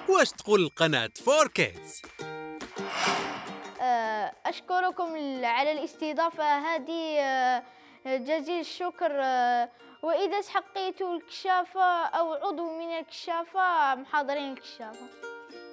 واش تقول قناة 4Kids؟ أشكركم على الاستضافة هذه، جزيل الشكر. وإذا استحقيت الكشافة أو عضو من الكشافة، محاضرين الكشافة.